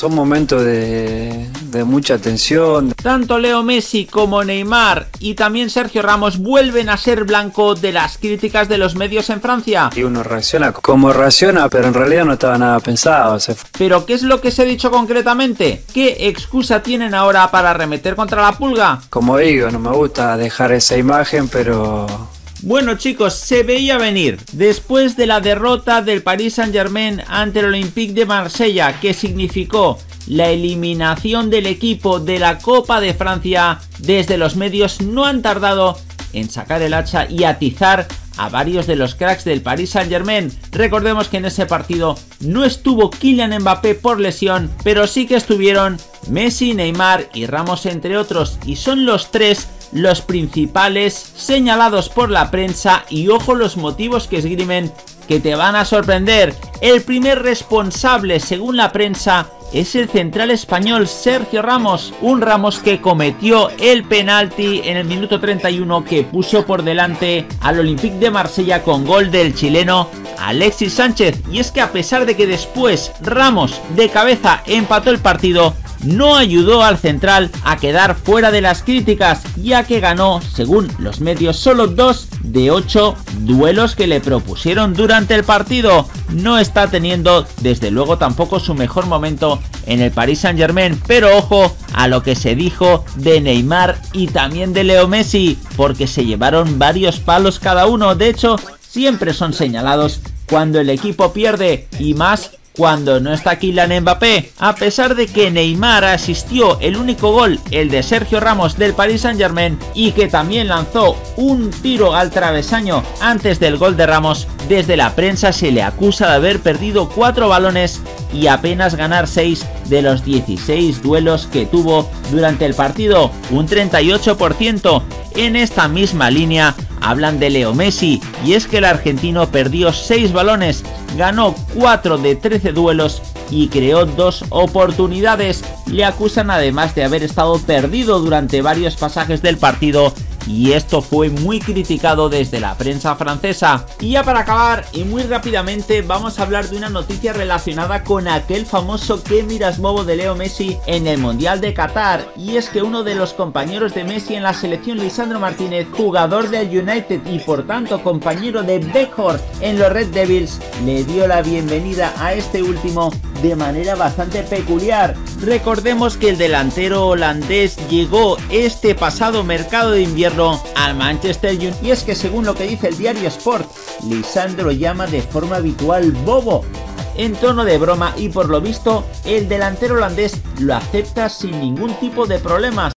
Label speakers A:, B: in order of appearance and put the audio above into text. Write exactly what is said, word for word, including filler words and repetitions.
A: Son momentos de, de mucha tensión.
B: Tanto Leo Messi como Neymar y también Sergio Ramos vuelven a ser blanco de las críticas de los medios en Francia.
A: Y uno reacciona como reacciona, pero en realidad no estaba nada pensado. Se...
B: ¿Pero qué es lo que se ha dicho concretamente? ¿Qué excusa tienen ahora para arremeter contra la Pulga?
A: Como digo, no me gusta dejar esa imagen, pero...
B: Bueno chicos, se veía venir. Después de la derrota del Paris Saint-Germain ante el Olympique de Marsella, que significó la eliminación del equipo de la Copa de Francia, desde los medios no han tardado en sacar el hacha y atizar a varios de los cracks del Paris Saint-Germain. Recordemos que en ese partido no estuvo Kylian Mbappé por lesión, pero sí que estuvieron Messi, Neymar y Ramos entre otros, y son los tres los principales señalados por la prensa. Y ojo los motivos que esgrimen, que te van a sorprender. El primer responsable, según la prensa, es el central español Sergio Ramos, un Ramos que cometió el penalti en el minuto treinta y uno que puso por delante al Olympique de Marsella con gol del chileno Alexis Sánchez. Y es que a pesar de que después Ramos de cabeza empató el partido, no ayudó al central a quedar fuera de las críticas, ya que ganó, según los medios, solo dos de ocho duelos que le propusieron durante el partido. No está teniendo desde luego tampoco su mejor momento en el Paris Saint-Germain, pero ojo a lo que se dijo de Neymar y también de Leo Messi, porque se llevaron varios palos cada uno. De hecho, siempre son señalados cuando el equipo pierde, y más cuando no está Kylian Mbappé. A pesar de que Neymar asistió el único gol, el de Sergio Ramos del Paris Saint-Germain, y que también lanzó un tiro al travesaño antes del gol de Ramos, desde la prensa se le acusa de haber perdido cuatro balones y apenas ganar seis de los dieciséis duelos que tuvo durante el partido, un treinta y ocho por ciento. En esta misma línea hablan de Leo Messi, y es que el argentino perdió seis balones, ganó cuatro de trece duelos y creó dos oportunidades. Le acusan además de haber estado perdido durante varios pasajes del partido, y esto fue muy criticado desde la prensa francesa. Y ya para acabar, y muy rápidamente, vamos a hablar de una noticia relacionada con aquel famoso "¿Qué miras, bobo?" de Leo Messi en el Mundial de Qatar. Y es que uno de los compañeros de Messi en la selección, Lisandro Martínez, jugador del United y por tanto compañero de Weghorst en los Red Devils, le dio la bienvenida a este último de manera bastante peculiar. Recordemos que el delantero holandés llegó este pasado mercado de invierno al Manchester United, y es que según lo que dice el diario Sport, Lisandro lo llama de forma habitual bobo, en tono de broma, y por lo visto el delantero holandés lo acepta sin ningún tipo de problemas.